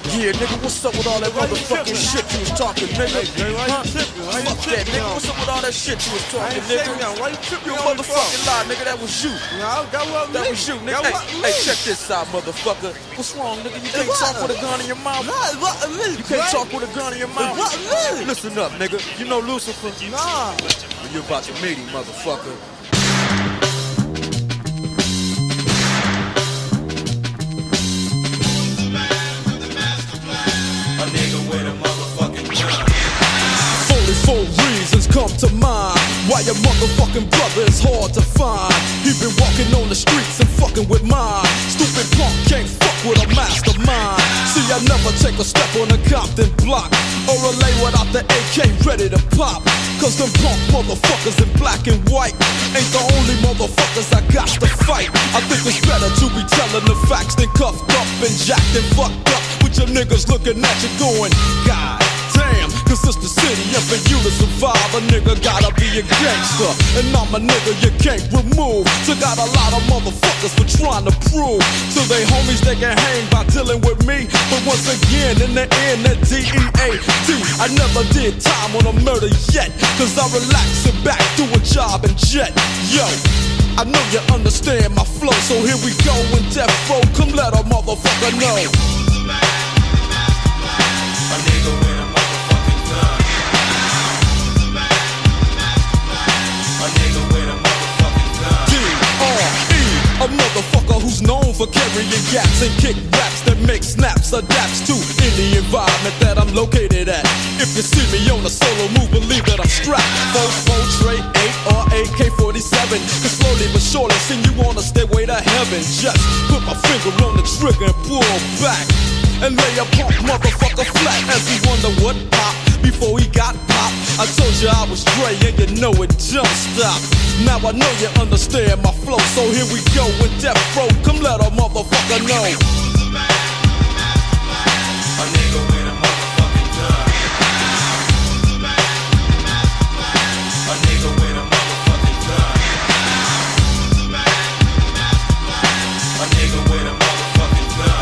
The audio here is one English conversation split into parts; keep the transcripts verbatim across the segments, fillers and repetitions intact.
Yeah, nigga, what's up with all that motherfucking shit you was talking, nigga? Huh? Fuck that, nigga. What's up with all that shit you was talking, nigga? Why you tripping? You a motherfucking lie, nigga. That was you. No, that wasn't That me. was you, nigga. That Hey, wasn't hey, me. check this out, motherfucker. What's wrong, nigga? You can't It talk with a wasn't. gun in your mouth. No, it wasn't me. You can't right? talk with a gun in your mouth. It wasn't me. Listen up, nigga. You know Lucifer? Nah. Well, you're about to meet him, motherfucker. Four reasons come to mind why your motherfucking brother is hard to find. He been walking on the streets and fucking with mine. Stupid punk can't fuck with a mastermind. See, I never take a step on a Compton block or a lay without the A K ready to pop. Cause them punk motherfuckers in black and white ain't the only motherfuckers I got to fight. I think it's better to be telling the facts than cuffed up and jacked and fucked up with your niggas looking at you going, God damn, cause it's the city, and for you to survive, a nigga gotta be a gangster. And I'm a nigga you can't remove. So got a lot of motherfuckers for trying to prove to they homies they can hang by dealing with me. But once again, in the end, that D E A D, I never did time on a murder yet. Cause I relax and back, do a job and jet. Yo, I know you understand my flow, so here we go in death row. Come let a motherfucker know. A nigga with a motherfucking gun. A nigga with a motherfucking gun. D R E, a motherfucker who's known for carrying gaps and kick raps that make snaps, adapts to any environment that I'm located at. If you see me on a solo move, believe that I'm strapped. four four, tray eight, or A K forty-seven. Cause slowly but surely, send you on a stairway to heaven. Just put my finger on the trigger and pull back and lay a punk motherfucker flat as he wonder what pop before he got popped. I told you I was Dre and you know it don't stop. Now I know you understand my flow, so here we go in death row. Come let a motherfucker know. A nigga with a motherfucking gun. A nigga with a motherfucking gun. A nigga with a motherfucking gun.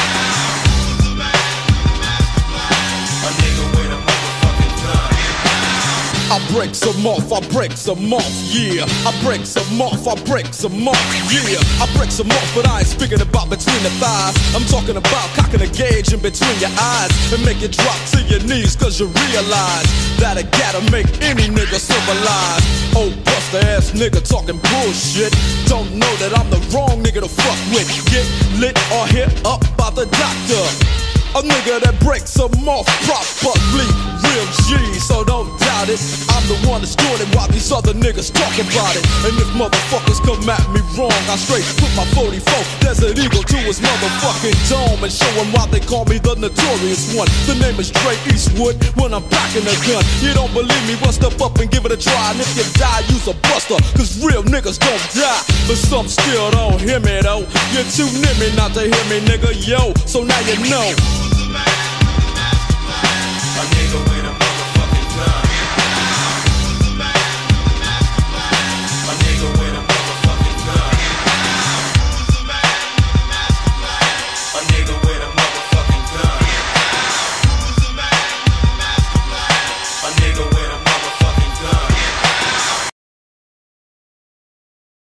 A nigga with a motherfucking gun. I break some off, I break some off, yeah. I break some off, I break some off, yeah. I break some off, but I ain't speaking about between the thighs. I'm talking about cocking a gauge in between your eyes and make it drop to your knees, cause you realize that it gotta make any nigga civilize. Oh, buster ass nigga talking bullshit. Don't know that I'm the wrong nigga to fuck with. Get lit or hit up by the doctor. A nigga that breaks them off properly, real G, so don't doubt it. I'm the one that's doing it while these other niggas talk about it. And if motherfuckers come at me wrong, I straight put my forty-four Desert Eagle to his motherfucking dome and show him why they call me the notorious one. The name is Dre Eastwood when I'm packing a gun. You don't believe me? Well, step up and give it a try. And if you die, use a buster, cause real niggas don't die. But some still don't hear me though. You're too near me not to hear me, nigga, yo. So now you know.